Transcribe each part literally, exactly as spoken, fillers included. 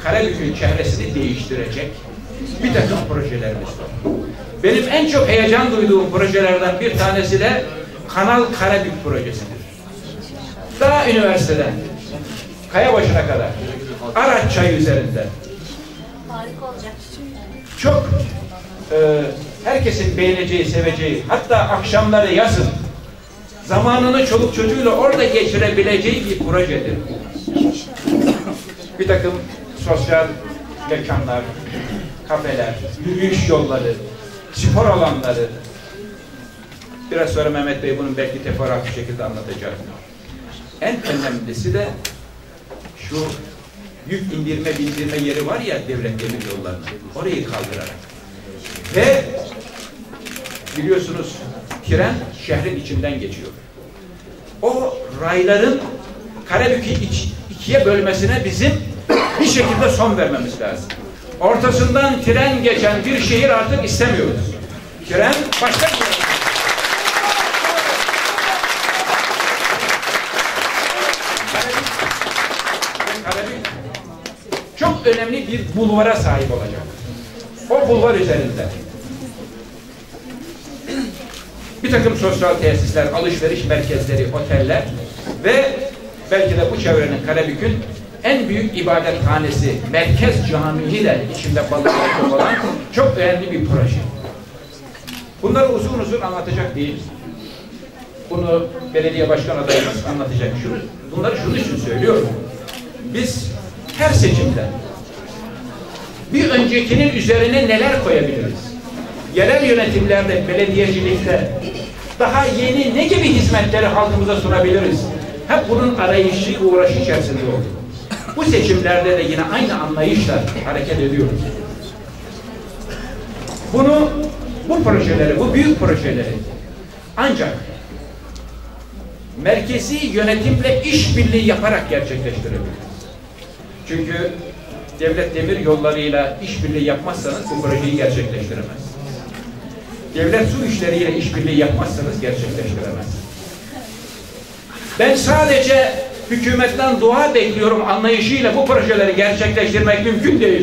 Karabük'ün çevresini değiştirecek bir takım projelerimiz var. Benim en çok heyecan duyduğum projelerden bir tanesi de Kanal Karabük projesidir. Daha üniversiteden Kayabaşı'na kadar Araç Çayı üzerinde çok e, herkesin beğeneceği, seveceği, hatta akşamları yazın zamanını çoluk çocuğuyla orada geçirebileceği bir projedir. Bir takım sosyal mekanlar, kafeler, yürüyüş yolları, spor alanları. Biraz sonra Mehmet Bey bunun belki teferruatlı bir şekilde anlatacak. En önemlisi de şu yük indirme bindirme yeri var ya devlet demir yollarının, orayı kaldırarak. Ve biliyorsunuz tren şehrin içinden geçiyor. O rayların Karabük'ü iç, ikiye bölmesine bizim bir şekilde son vermemiz lazım. Ortasından tren geçen bir şehir artık istemiyoruz. Tren başka bir yer. Karabük çok önemli bir bulvara sahip olacak. O bulvar üzerinde bir takım sosyal tesisler, alışveriş merkezleri, oteller ve belki de bu çevrenin, Karabük'ün en büyük ibadethanesi, Merkez Camii de içinde barındıracak olan çok önemli bir proje. Bunları uzun uzun anlatacak değiliz. Bunu belediye başkan adayımız anlatacak. Şunu, bunları şunun için söylüyorum. Biz her seçimde bir öncekinin üzerine neler koyabiliriz? Yerel yönetimlerde, belediyecilikte daha yeni ne gibi hizmetleri halkımıza sunabiliriz? Hep bunun arayışı, uğraşı içerisinde oldu. Bu seçimlerde de yine aynı anlayışla hareket ediyoruz. Bunu, bu projeleri, bu büyük projeleri ancak merkezi yönetimle işbirliği yaparak gerçekleştirebiliriz. Çünkü devlet demir yollarıyla işbirliği yapmazsanız bu projeyi gerçekleştiremez. Devlet su işleriyle işbirliği yapmazsanız gerçekleştiremez. Ben sadece hükümetten dua bekliyorum anlayışıyla bu projeleri gerçekleştirmek mümkün değil.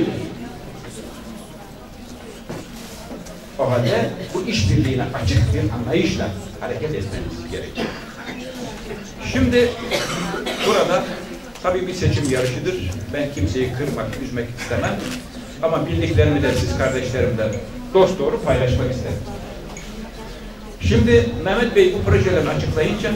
O halde bu işbirliğine açık bir anlayışla hareket etmemiz gerekiyor. Şimdi burada tabii bir seçim yarışıdır. Ben kimseyi kırmak, üzmek istemem. Ama bildiklerimi de siz kardeşlerimle dost doğru paylaşmak isterim. Şimdi Mehmet Bey bu projeleri açıklayınca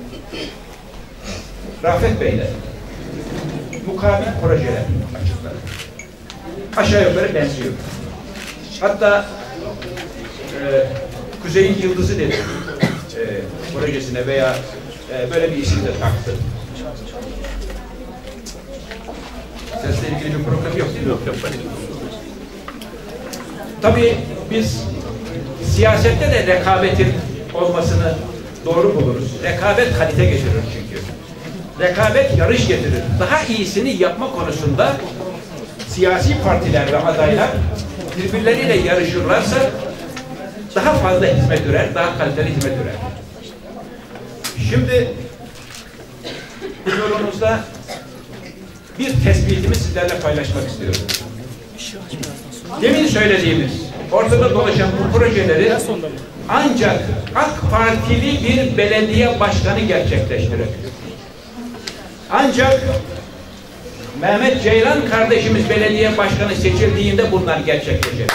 Rafet Bey de mukabil projeler açıkladı. Aşağı yukarı benziyor. Hatta e, Kuzey'in Yıldızı dedi e, projesine veya e, böyle bir isim de taktı. Sesle ilgili bir problem yok değil mi? Yok, yok. Tabii biz siyasette de rekabetin olmasını doğru buluruz. Rekabet kalite getirir çünkü. Rekabet yarış getirir. Daha iyisini yapma konusunda siyasi partiler ve adaylar birbirleriyle yarışırlarsa daha fazla hizmet ürer, daha kaliteli hizmet ürer. Şimdi huzurunuzda bir tespitimi sizlerle paylaşmak istiyorum. Demin söylediğimiz, ortada dolaşan bu projeleri ancak AK Partili bir belediye başkanı gerçekleştirir. Ancak Mehmet Ceylan kardeşimiz belediye başkanı seçildiğinde bunlar gerçekleşecek.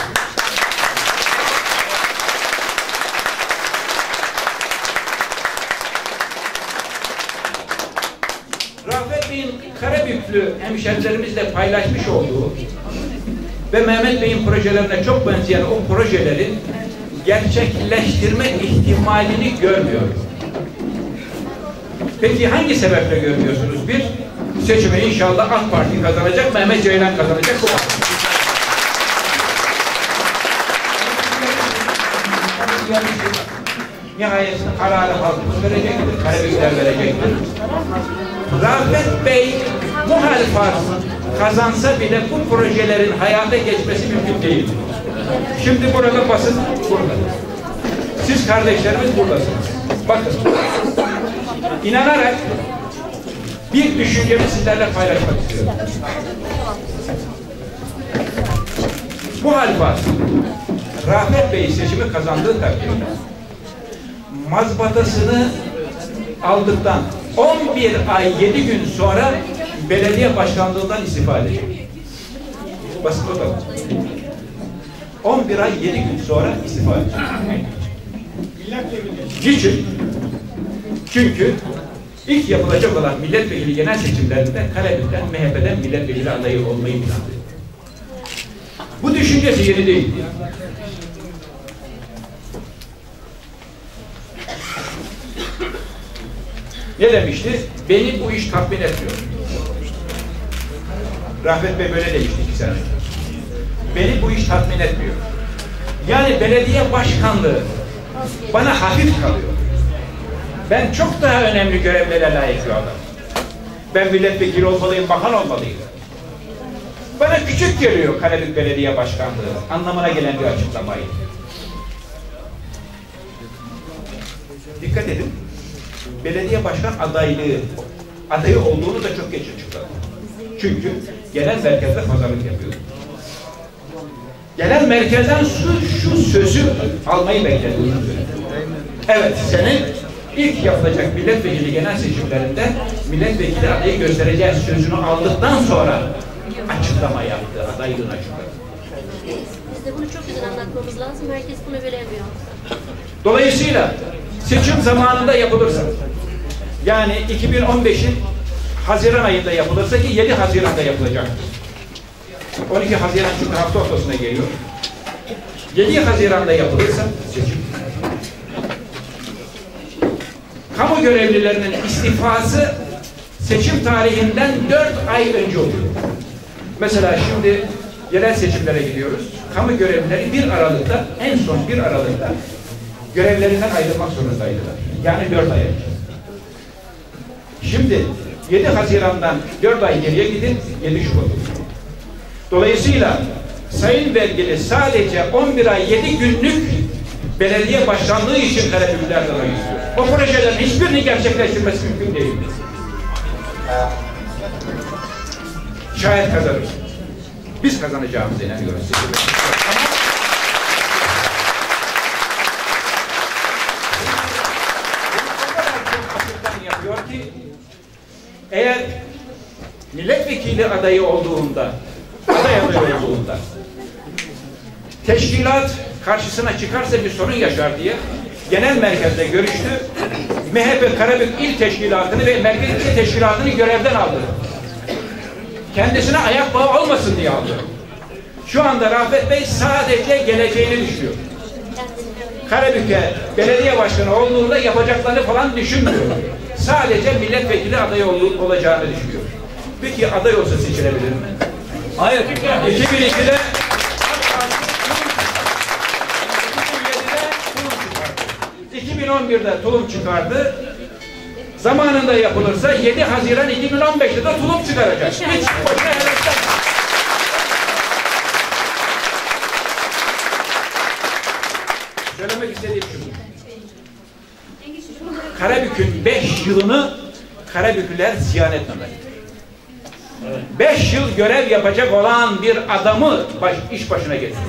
Rafet Bey'in Karabüklü hemşerilerimizle paylaşmış olduğu ve Mehmet Bey'in projelerine çok benzeyen o projeleri gerçekleştirme ihtimalini görmüyor. Peki hangi sebeple görmüyorsunuz? Bir, seçimi inşallah AK Parti kazanacak, Mehmet Ceylan kazanacak. Bu nihayetinde kararı halkımız verecektir, Karabükler verecektir. Rafet Bey muhalefet kazansa bile bu projelerin hayata geçmesi mümkün değil. Şimdi burada basın burada. Siz kardeşlerimiz buradasınız. Bakın. İnanarak bir düşüncemi sizlerle paylaşmak istiyorum. Muhalefet Rafet Bey seçimi kazandığı takdirde mazbatasını aldıktan on bir ay yedi gün sonra belediye başkanlığından istifa edecek. Basit o da. on bir ay yedi gün sonra istifa edecek. Niçin? Çünkü ilk yapılacak olan milletvekili genel seçimlerinde Karabük'ten M H P'den milletvekili adayı olmayı planlıyor. Bu düşüncesi yeni değil. Ne demişti? Beni bu iş tatmin etmiyor. Rafet Bey böyle demişti iki sene. Beni bu iş tatmin etmiyor. Yani belediye başkanlığı bana hafif kalıyor. Ben çok daha önemli görevlere layık bir adam. Ben milletvekili olmalıyım, bakan olmalıyım. Bana küçük geliyor Karabük Belediye Başkanlığı anlamına gelen bir açıklamayı. Dikkat edin. Belediye başkan adaylığı adayı olduğunu da çok geç açıkladı. Çünkü genel merkezde pazarlık yapıyor. Genel merkezden şu, şu sözü almayı bekledi uzun süre. Evet, senin ilk yapılacak milletvekili genel seçimlerinde milletvekili adayı göstereceğiz sözünü aldıktan sonra açıklama yaptı, adaylığını açıkladı. Biz de bunu çok güzel anlatmamız lazım. Herkes bunu bilemiyor. Dolayısıyla seçim zamanında yapılırsa, yani iki bin on beşin Haziran ayında yapılırsa ki yedi Haziran'da yapılacaktır. on iki Haziran çünkü hafta ortasına geliyor. yedi Haziran'da yapılırsa seçim. Kamu görevlilerinin istifası seçim tarihinden dört ay önce oluyor. Mesela şimdi yerel seçimlere gidiyoruz. Kamu görevlileri bir Aralık'ta, en son bir Aralık'ta görevlerinden ayrılmak zorundaydılar. Yani dört ay önce. Şimdi yedi Haziran'dan dört ay geriye gidin, yedi Şubat oluyor. Dolayısıyla sayın vergili sadece on bir ay yedi günlük belediye başkanlığı için Karabükler'den oy istiyor. O projelerin hiçbirini gerçekleştirmesi mümkün değil. Şayet kazanır. Biz kazanacağımıza inanıyoruz. Yapıyor ki eğer milletvekili adayı olduğunda aday adayı olduğunda teşkilat karşısına çıkarsa bir sorun yaşar diye genel merkezde görüştü. M H P Karabük İl Teşkilatı'nı ve Merkez İl Teşkilatı'nı görevden aldı. Kendisine ayak bağı olmasın diye aldı. Şu anda Rafet Bey sadece geleceğini düşünüyor. Karabük'e belediye başkanı olduğunda yapacaklarını falan düşünmüyor. Sadece milletvekili adayı ol olacağını düşünüyor. Peki aday olsa seçilebilir mi? Hayır. iki bin ikide iki bin on birde tulum çıkardı. Zamanında yapılırsa yedi Haziran iki bin on beşte de tulum çıkaracak. Hiç boşuna heveslenme. Söylemek istediğim şu. Karabük'ün beş yılını Karabüklüler ziyan etmemeli. Beş yıl görev yapacak olan bir adamı baş, iş başına getirir.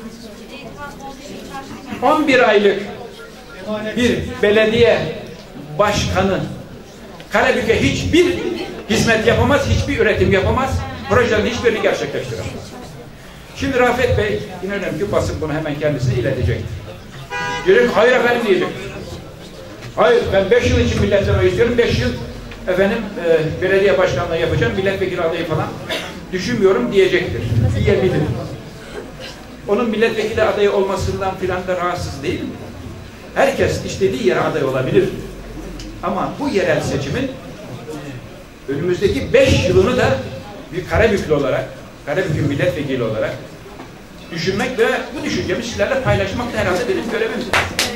on bir aylık bir belediye başkanı Karabük'e hiçbir hizmet yapamaz, hiçbir üretim yapamaz, projelerin hiçbirini gerçekleştiremez. Şimdi Rafet Bey, inanıyorum ki basın bunu hemen kendisine iletecek. Diyecek, hayır efendim diyecek. Hayır, ben beş yıl için milletten oy istiyorum, beş yıl efendim e, belediye başkanlığı yapacağım, milletvekili adayı falan düşünmüyorum diyecektir. Diyebilir. Onun milletvekili adayı olmasından filan da rahatsız değil mi? Herkes istediği yere aday olabilir. Ama bu yerel seçimin önümüzdeki beş yılını da bir Karabüklü olarak, Karabük'ün milletvekili olarak düşünmek ve bu düşüncemi sizlerle paylaşmak da herhalde benim görevimdir.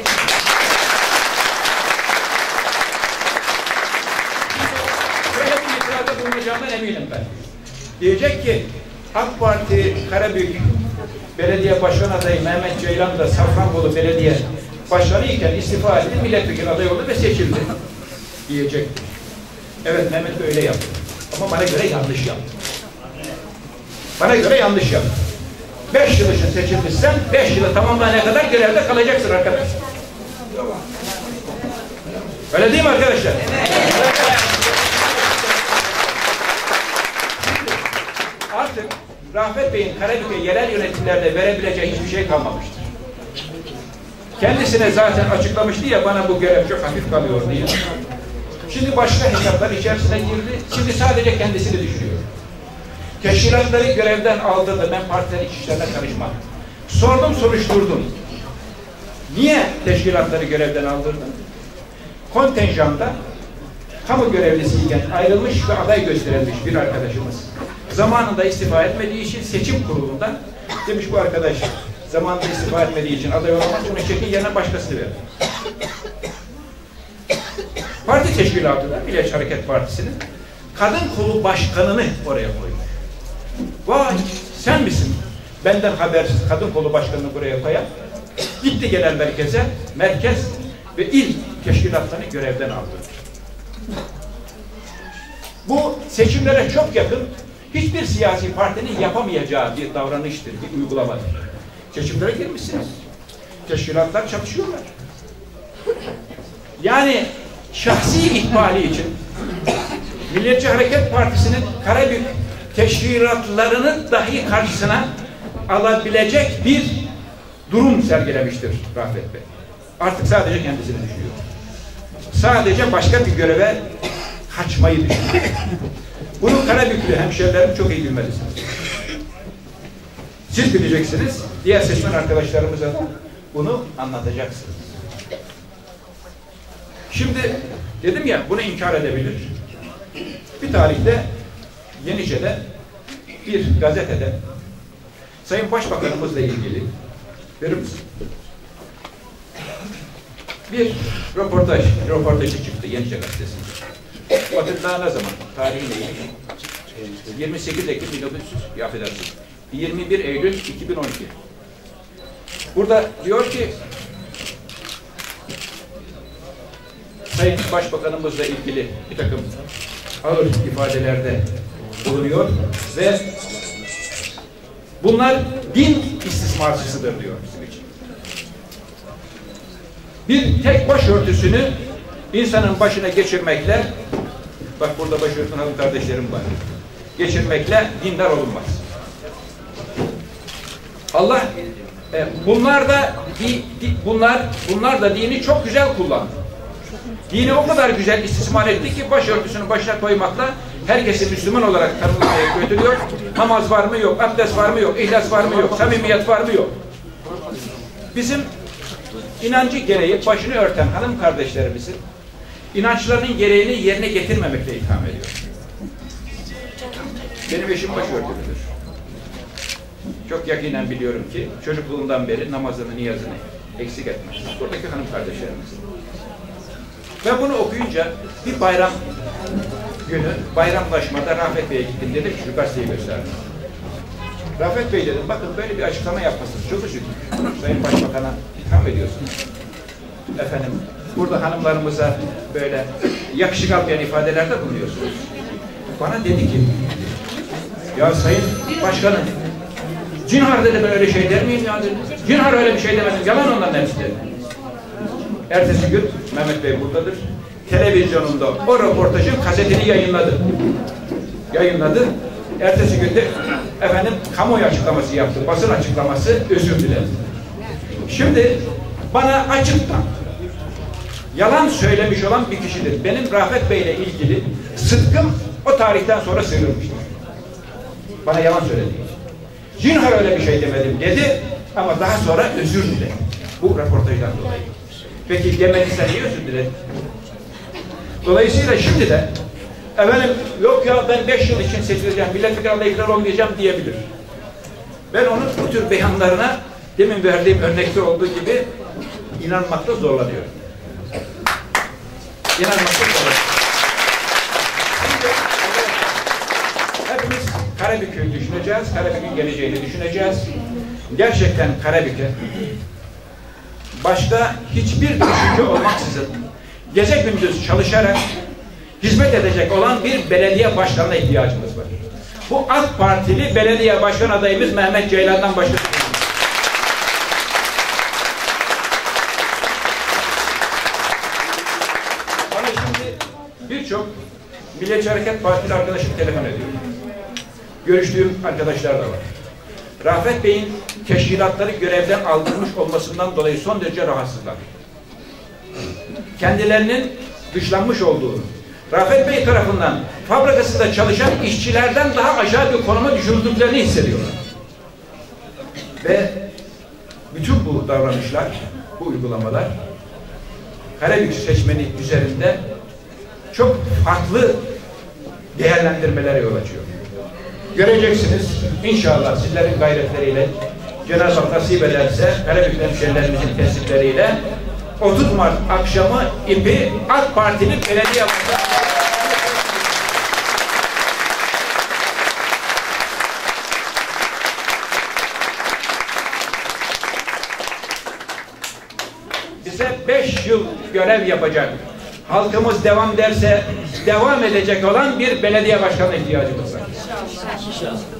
Böyle bir itirazda bulunacağımdan eminim ben. Diyecek ki AK Parti Karabük Belediye Başkan adayı Mehmet Ceylan da Safranbolu Belediye Başkanı iken istifa etti, milletvekili adayı oldu ve seçildi diyecek. Evet, Mehmet öyle yaptı. Ama bana göre yanlış yaptı. Bana göre yanlış yaptı. Beş yıl için seçilmişsen beş yılı tamamlayana kadar görevde kalacaksın arkadaş. Öyle değil mi arkadaşlar? Artık Rafet Bey'in Karabük'e yerel yönetimlerde verebileceği hiçbir şey kalmamıştır. Kendisine zaten açıklamıştı ya, bana bu görev çok hafif kalıyor diye. Şimdi başka hesaplar içerisine girdi. Şimdi sadece kendisini düşünüyor. Teşkilatları görevden aldırdı. Ben partilerin iç işlerine karışmam. Sordum, soruşturdum. Niye teşkilatları görevden aldırdın? Kontenjanda kamu görevlisiyken ayrılmış ve aday gösterilmiş bir arkadaşımız zamanında istifa etmediği için seçim kurulundan demiş, bu arkadaş zamanında istifa etmediği için aday olamaz, bunu çekin, yerine başkasını verir. Parti teşkilatı da Milliyetçi Hareket Partisi'nin kadın kolu başkanını oraya koymuş. Vay, sen misin benden habersiz kadın kolu başkanını buraya koyan? Gitti genel merkeze, merkez ve il teşkilatlarını görevden aldı. Bu seçimlere çok yakın, hiçbir siyasi partinin yapamayacağı bir davranıştır, bir uygulamadır. Seçimlere girmişsiniz. Teşkilatlar çalışıyorlar. Yani şahsi ihbali için Milliyetçi Hareket Partisi'nin Karabük teşkilatlarını dahi karşısına alabilecek bir durum sergilemiştir Rafet Bey. Artık sadece kendisini düşünüyor. Sadece başka bir göreve kaçmayı düşünüyor. Bunu Karabüklü hemşehrilerim çok iyi bilmelisiniz. Siz bileceksiniz, diğer seçmen arkadaşlarımıza da bunu anlatacaksınız. Şimdi dedim ya, bunu inkar edebilir. Bir tarihte Yenice'de bir gazetede Sayın Başbakanımızla ilgili verir misin? Bir röportaj, röportajı çıktı Yenice gazetesinde. Bakın daha ne zaman? Tarihi neydi? yirmi sekiz Ekim bin dokuz yüz, affedersiniz, yirmi bir Eylül iki bin on iki. Burada diyor ki, Sayın Başbakanımızla ilgili bir takım ağır ifadelerde bulunuyor ve bunlar din istismarcısıdır diyor bizim için. Bir tek başörtüsünü insanın başına geçirmekle, bak burada başörtülü hanım kardeşlerim var, geçirmekle dindar olunmaz. Allah e, bunlar da di, di, bunlar bunlar da dini çok güzel kullandı. Dini o kadar güzel istismar etti ki başörtüsünü başına koymakla herkesi Müslüman olarak tanımlamaya götürüyor. Namaz var mı yok, abdest var mı yok, ihlas var mı yok, samimiyet var mı yok. Bizim inancı gereği başını örten hanım kardeşlerimizin inançlarının gereğini yerine getirmemekle itham ediyor. Benim eşim başörtülüdür. Çok yakinen biliyorum ki çocukluğundan beri namazını, niyazını eksik etmez. Buradaki hanım kardeşlerimiz. Ben bunu okuyunca bir bayram günü, bayramlaşmada Rafet Bey'e gittim, dedim ki şu gazeteyi gösterdim. Rafet Bey dedim, bakın böyle bir açıklama yapmasınız, çok üzüldüm. Sayın Başbakan'a itham ediyorsunuz. Efendim, burada hanımlarımıza böyle yakışık almayan ifadelerde bulunuyorsunuz. Bana dedi ki, ya Sayın Başkanım, Cinhar dedi, ben öyle şey der miyim ya dedi. Cinhar öyle bir şey demedim, yalan onların hepsi dedi. Ertesi gün Mehmet Bey buradadır. Televizyonunda o röportajın kasetini yayınladı. Yayınladı. Ertesi günde efendim kamuoyu açıklaması yaptı. Basın açıklaması, özür diledi. Şimdi bana açıktan yalan söylemiş olan bir kişidir. Benim Rafet Bey ile ilgili sıdkım o tarihten sonra sıyrılmıştır. Bana yalan söylediği için. Cinhar öyle bir şey demedim dedi ama daha sonra özür diledi. Bu röportajdan dolayı. Peki demediyse niye özür diledin? Dolayısıyla şimdi de efendim yok ya ben beş yıl için seçileceğim, milletvekili adayı ikrar olmayacağım diyebilir. Ben onun bu tür beyanlarına demin verdiğim örnekte olduğu gibi inanmakta zorlanıyorum. İnanmakta zorlanıyorum. Şimdi hepimiz Karabük'ü düşüneceğiz, Karabük'ün geleceğini düşüneceğiz. Gerçekten Karabük'e başta hiçbir düşünce olmaksızın gece gündüz çalışarak hizmet edecek olan bir belediye başkanına ihtiyacımız var. bu AK Partili belediye başkan adayımız Mehmet Ceylan'dan başlıyor. Bana şimdi birçok Milliyetçi Hareket Partili arkadaşım telefon ediyor. Görüştüğüm arkadaşlar da var. Rafet Bey'in teşkilatları görevden aldırmış olmasından dolayı son derece rahatsızlar. Kendilerinin dışlanmış olduğunu, Rafet Bey tarafından fabrikasında çalışan işçilerden daha aşağı bir konuma düşürüldüklerini hissediyorlar. Ve bütün bu davranışlar, bu uygulamalar Karabük seçmeni üzerinde çok farklı değerlendirmelere yol açıyor. Göreceksiniz inşallah sizlerin gayretleriyle, Cenab-ı Hak nasip ederse Karabük hemşehrilerimizin tesisleriyle otuz Mart akşamı ipi AK Parti'nin belediye başkanı bize beş yıl görev yapacak, halkımız devam derse devam edecek olan bir belediye başkanı ihtiyacımız var.